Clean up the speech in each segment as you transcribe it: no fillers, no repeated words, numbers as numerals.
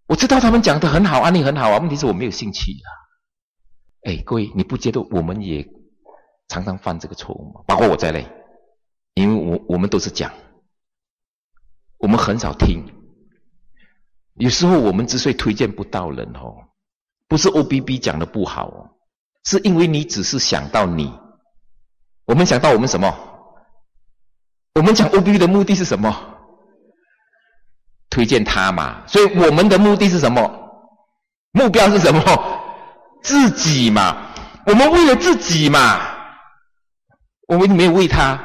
我知道他们讲的很好，案例很好啊，问题是我没有兴趣啊。各位，你不觉得我们也常常犯这个错误吗？包括我在内，因为我们都是讲，我们很少听。有时候我们之所以推荐不到人不是 OBB 讲的不好是因为你只是想到你。我们想到我们什么？我们讲 OBB 的目的是什么？推荐他嘛。所以我们的目的是什么？目标是什么？自己嘛。我们为了自己嘛。我们没有为他。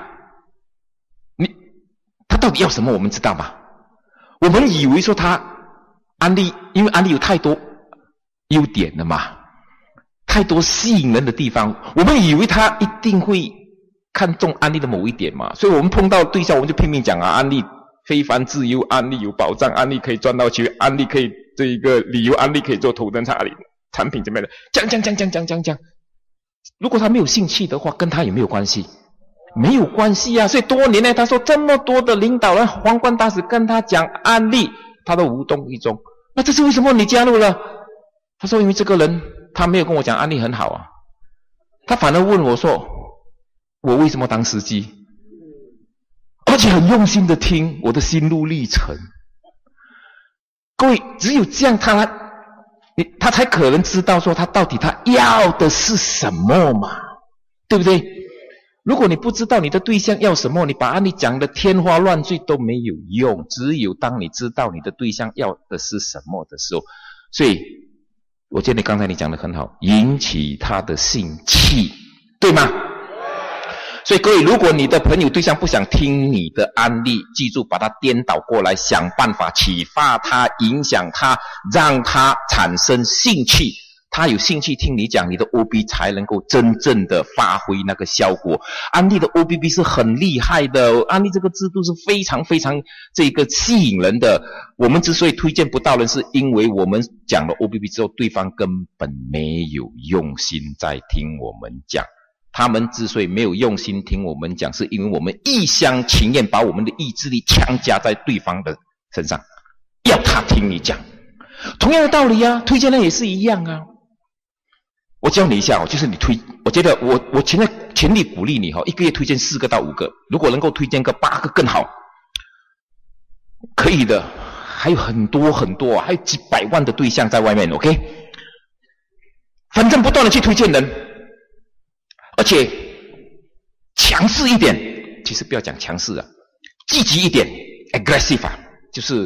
他到底要什么我们知道吗？我们以为说他安利，因为安利有太多优点了嘛，太多吸引人的地方，我们以为他一定会看中安利的某一点嘛，所以我们碰到对象我们就拼命讲啊，安利非凡自由，安利有保障，安利可以赚到钱，安利可以这一个理由，安利可以做头灯产品怎么样的，讲。如果他没有兴趣的话，跟他也没有关系，没有关系啊。所以多年来他说这么多的领导人皇冠大使跟他讲安利，他都无动于衷。那这是为什么你加入了？他说因为这个人他没有跟我讲安利很好啊，他反而问我说我为什么当司机，而且很用心的听我的心路历程。各位，只有这样他才可能知道说他到底他要的是什么嘛，对不对？如果你不知道你的对象要什么，你把安利讲的天花乱坠都没有用。只有当你知道你的对象要的是什么的时候，所以我觉得刚才你讲的很好，引起他的兴趣，对吗？所以各位，如果你的朋友对象不想听你的案例，记住把它颠倒过来，想办法启发他，影响他，让他产生兴趣。他有兴趣听你讲，你的 OB 才能够真正的发挥那个效果。安利的 OBB 是很厉害的，安利这个制度是非常非常这个吸引人的。我们之所以推荐不到人，是因为我们讲了 OBB 之后，对方根本没有用心在听我们讲。他们之所以没有用心听我们讲，是因为我们一厢情愿把我们的意志力强加在对方的身上，要他听你讲。同样的道理啊，推荐人也是一样啊。我教你一下就是我觉得我全力鼓励你一个月推荐4个到5个，如果能够推荐个8个更好，可以的，还有很多很多，还有几百万的对象在外面 ，OK？ 反正不断的去推荐人，而且强势一点，其实不要讲强势啊，积极一点 ，aggressive 啊，就是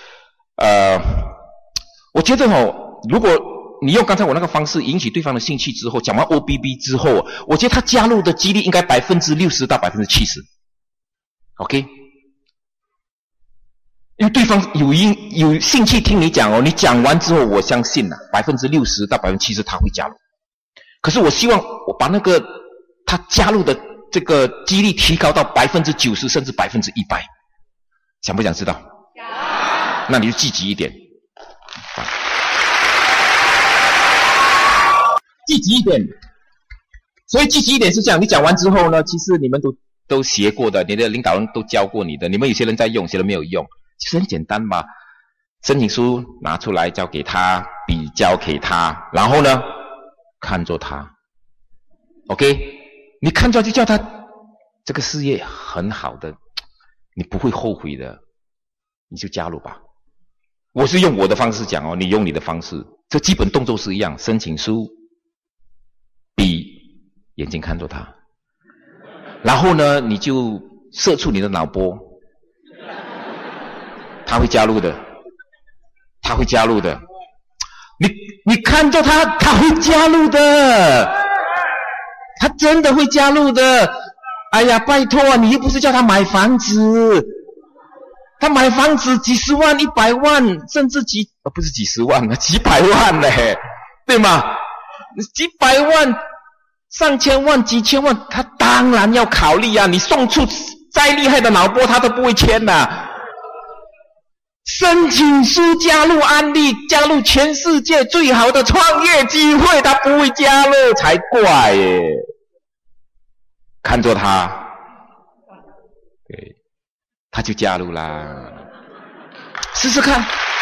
我觉得如果你用刚才我那个方式引起对方的兴趣之后，讲完 OBB 之后，我觉得他加入的几率应该60%到70%。OK？ 因为对方有兴趣听你讲你讲完之后，我相信60%到70%他会加入。可是我希望我把那个他加入的这个几率提高到90%甚至100%，想不想知道？想。那你就积极一点。积极一点，所以积极一点是这样，你讲完之后呢，其实你们都学过的，你的领导人都教过你的，你们有些人在用，有些人没有用，其实很简单嘛。申请书拿出来交给他，笔交给他，然后呢，看着他 ，OK？ 你看着就叫他这个事业很好的，你不会后悔的，你就加入吧。我是用我的方式讲你用你的方式，这基本动作是一样，申请书。笔，眼睛看着他，然后呢，你就射出你的脑波，他会加入的，他会加入的，你看着他，他会加入的，他真的会加入的。哎呀，拜托啊，你又不是叫他买房子，他买房子几十万、100万，甚至不是几十万了，几百万嘞，对吗？几百万、上千万、几千万，他当然要考虑啊！你送出再厉害的脑波，他都不会签的。申请书加入安利，加入全世界最好的创业机会，他不会加入才怪耶！看着他，对，他就加入啦，试试看。